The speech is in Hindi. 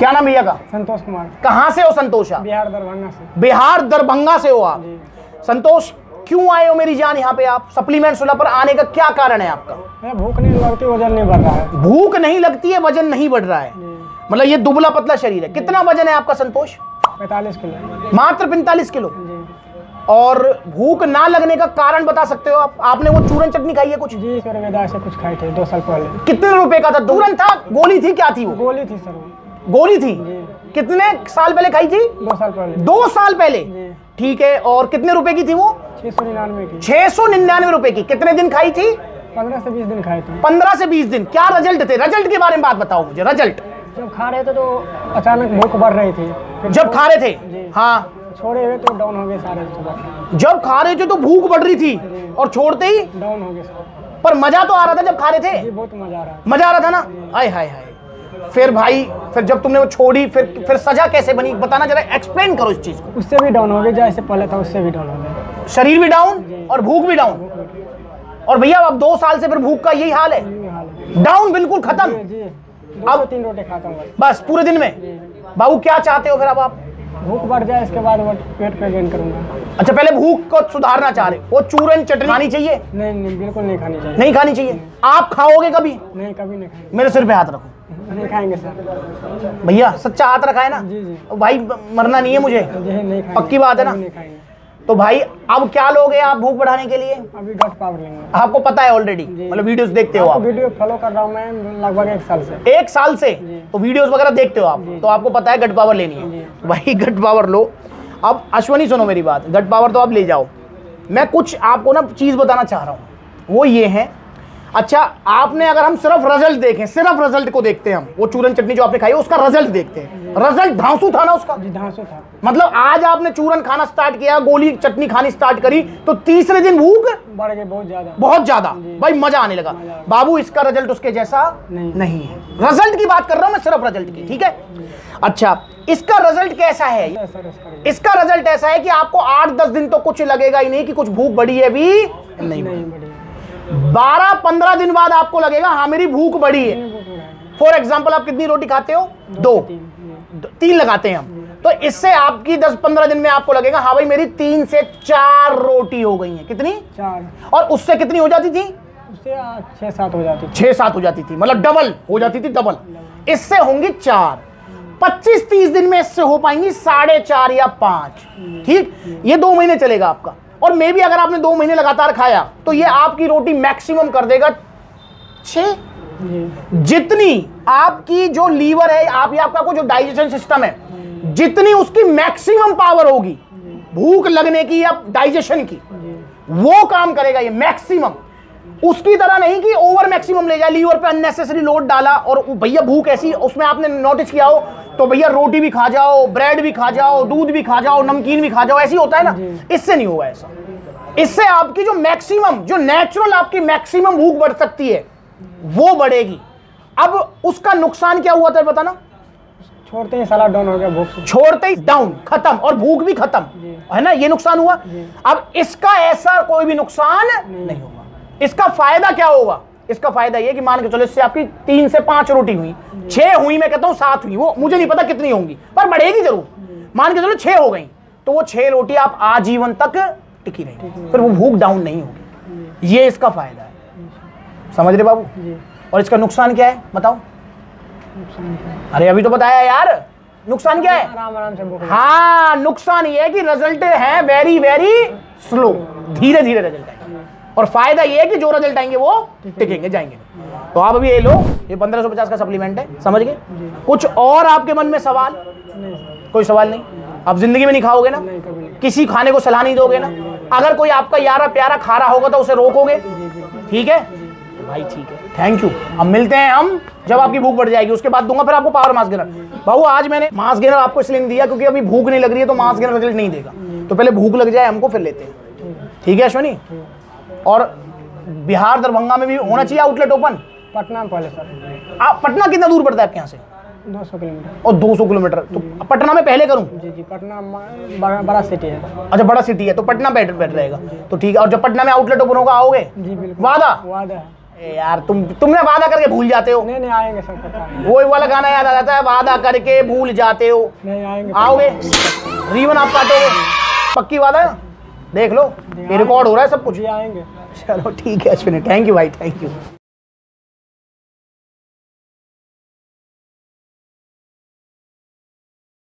क्या नाम भैया का? संतोष कुमार। कहाँ से हो संतोष? बिहार दरभंगा से। बिहार दरभंगा से हो आप? संतोष, क्यों आए हो मेरी जान यहाँ पे आप? सप्लीमेंट सुलभ पर आने का क्या कारण है आपका? भूख नहीं लगती, वजन नहीं बढ़ रहा है। भूख नहीं लगती है, वजन नहीं बढ़ रहा है, मतलब ये दुबला पतला शरीर है। कितना वजन है आपका संतोष? 45 किलो। मात्र 45 किलो। और भूख ना लगने का कारण बता सकते हो आप? आपने वो चूरन चटनी खाई है कुछ? जी सर, वेदा से कुछ खाए थे 2 साल पहले। कितने रुपए का था? चूरन था, गोली थी, क्या थी वो? गोली थी सर। गोली थी। कितने साल पहले खाई थी? 2 साल पहले। 2 साल पहले, ठीक है। और कितने रुपए की थी वो? 699 की। 699 रुपए की। कितने दिन खाई थी? 15 से 20 दिन खाए थे। 15 से 20 दिन। क्या रिजल्ट थे? रिजल्ट के बारे में बात बताओ मुझे। रिजल्ट जब खा रहे थे तो अचानक भूख बढ़ रही थी। जब खा रहे थे, हाँ, छोड़े हुए तो डाउन हो गए सारे सुबह। जब खा रहे थे तो भूख बढ़ रही थी और छोड़ते ही डाउन हो गए सर। पर मजा तो आ रहा था जब खा रहे थे? बहुत मजा आ रहा है। मजा आ रहा था ना? हाय हाय हाय। फिर भाई, फिर जब तुमने वो छोड़ी, फिर सजा कैसे बनी? बताना जरा, एक्सप्लेन करो इस चीज को। उससे भी डाउन हो गए, जैसे पहले था उससे भी डाउन हो गए। शरीर भी डाउन और भूख भी डाउन। और भैया अब 2 साल से फिर भूख का यही हाल है? डाउन, बिल्कुल खत्म। अब 3 रोटी खाता हूँ बस पूरे दिन में। बाबू क्या चाहते हो फिर अब आप? भूख बढ़ जाए, इसके बाद पेट पे गेन करूंगा। अच्छा, पहले भूख को सुधारना चाह रहे, वो चूरन चटनी खानी चाहिए? नहीं, बिल्कुल नहीं खानी चाहिए। नहीं खानी चाहिए। आप खाओगे कभी? नहीं, कभी नहीं खाएंगे। मेरे सिर पे हाथ रखो। नहीं खाएंगे सर। भैया सच्चा हाथ रखा है ना? जी। भाई मरना नहीं है मुझे, नहीं, पक्की बात है ना? नहीं खाएंगे। तो भाई अब क्या लोगे आप भूख बढ़ाने के लिए? अभी गट पावर लेंगे। आपको पता है ऑलरेडी, मतलब वीडियोस देखते हो आप? वीडियो फॉलो कर रहा हूँ मैं लगभग 1 साल से। 1 साल से? तो वीडियोस वगैरह देखते हो आप, तो आपको पता है गट पावर लेनी है। भाई गट पावर लो। अब अश्वनी सुनो मेरी बात, गट पावर तो आप ले जाओ। मैं कुछ आपको ना चीज बताना चाह रहा हूँ, वो ये है। अच्छा, आपने अगर हम सिर्फ रिजल्ट देखें, सिर्फ रिजल्ट को देखते हैं हम, वो चूरन चटनी जो आपने खाई है उसका रिजल्ट देखते हैं। रिजल्ट धांसू था ना उसका? जी, धांसू था। मतलब आज आपने चूरन खाना स्टार्ट किया, गोली चटनी खानी स्टार्ट करी, तो तीसरे दिन भूख बढ़ गई बहुत ज्यादा। बहुत ज्यादा। भाई मजा आने लगा। बाबू इसका रिजल्ट उसके जैसा नहीं है। रिजल्ट की बात कर रहा हूं मैं, सिर्फ रिजल्ट की, ठीक है? अच्छा, इसका रिजल्ट कैसा है? इसका रिजल्ट ऐसा है कि आपको 8-10 दिन तो कुछ लगेगा ही नहीं कि कुछ भूख बढ़ी है भी नहीं बढ़ी। 12-15 दिन बाद आपको लगेगा हाँ मेरी भूख बढ़ी है। फॉर एग्जाम्पल, आप कितनी रोटी खाते हो? 2-3 लगाते हैं हम, तो इससे आपकी 10-15 दिन में आपको लगेगा हाँ भाई मेरी 3 से 4 रोटी हो गई है। कितनी? 4। और उससे कितनी हो जाती थी? उससे 6-7 हो जाती थी। 6-7 हो जाती थी, मतलब डबल हो जाती थी, डबल। इससे होंगी 4। 25-30 दिन में इससे हो पाएंगी 4.5 या 5। ठीक, ये 2 महीने चलेगा आपका। और मे भी अगर आपने 2 महीने लगातार खाया तो ये आपकी रोटी मैक्सिमम कर देगा 6। जितनी आपकी जो लीवर है, आपका जो डाइजेशन सिस्टम है, जितनी उसकी मैक्सिमम पावर होगी भूख लगने की या डाइजेशन की, वो काम करेगा ये मैक्सिमम। उसकी तरह नहीं कि ओवर मैक्सिमम ले जाए, लीवर पे अननेसेसरी लोड डाला। और भैया भूख ऐसी, उसमें आपने नोटिस किया हो तो भैया रोटी भी खा जाओ, ब्रेड भी खा जाओ, दूध भी खा जाओ, नमकीन भी खा जाओ, ऐसी होता है ना? इससे नहीं होगा ऐसा। इससे आपकी जो मैक्सिमम, जो नेचुरल आपकी मैक्सिमम भूख बढ़ सकती है वो बढ़ेगी। अब उसका नुकसान क्या हुआ था बताना? छोड़ते ही सारा डाउन हो गया, भूख छोड़ते ही डाउन, खत्म, और भूख भी खत्म, है ना? ये नुकसान हुआ। अब इसका ऐसा कोई भी नुकसान नहीं होगा। इसका फायदा क्या होगा? इसका फायदा ये कि मान के चलो इससे आपकी 3 से 5 रोटी हुई, 6 हुई, मैं कहता हूं 7 हुई, वो मुझे नहीं पता कितनी होंगी पर बढ़ेगी जरूर। मान के चलो 6 हो गई, तो वो 6 रोटी आप आजीवन तक टिकी रहेगी, फिर वो भूख डाउन नहीं होगी। ये इसका फायदा है, समझ रहे बाबू? और इसका नुकसान क्या है बताओ? अरे अभी तो बताया यार, नुकसान क्या है? आराम से भूख। हाँ, नुकसान ये है कि रिजल्ट है वेरी वेरी स्लो, धीरे धीरे रिजल्ट आएंगे। और फायदा ये है कि जो रिजल्ट आएंगे वो टिकेंगे, जाएंगे। तो आप अभी ये लो, ये 1550 का सप्लीमेंट है, समझ गए? कुछ और आपके मन में सवाल? कोई सवाल नहीं? आप जिंदगी में नहीं खाओगे ना? किसी खाने को सलाह नहीं दोगे ना? अगर कोई आपका यारा प्यारा खा रहा होगा तो उसे रोकोगे? ठीक है भाई, ठीक है, थैंक यू। अब मिलते हैं हम जब आपकी भूख बढ़ जाएगी, उसके बाद दूंगा फिर आपको पावर मास गेनर। बाबू आज मैंने मास गेनर आपको इसलिए नहीं दिया क्योंकि अभी भूख नहीं लग रही है, तो मास गेनर रिजल्ट नहीं देगा, तो पहले भूख लग जाए हमको फिर लेते हैं। ठीक है अश्वनी? और बिहार दरभंगा में भी होना चाहिए आउटलेट ओपन। पटना में पहले सर। आप पटना कितना दूर पड़ता है आपके यहाँ से? 200 किलोमीटर। और 200 किलोमीटर, तो पटना में पहले करूँ? जी, पटना बड़ा सिटी है। अच्छा, बड़ा सिटी है तो पटना बेटर रहेगा, तो ठीक है। और जब पटना में आउटलेट ओपन होगा आओगे? जी बिल्कुल। वादा? वादा है। यार तुमने वादा करके भूल जाते हो। नहीं आएंगे सर, पक्का आएंगे। वो वाला गाना याद आ जाता है, वादा करके भूल जाते हो। नहीं आएंगे। आओगे, रीवन आप काटोगे, पक्की वादा है? देख लो ये रिकॉर्ड हो रहा है सब कुछ। जी आएंगे। चलो ठीक है अश्विनी, थैंक यू भाई, थैंक यू।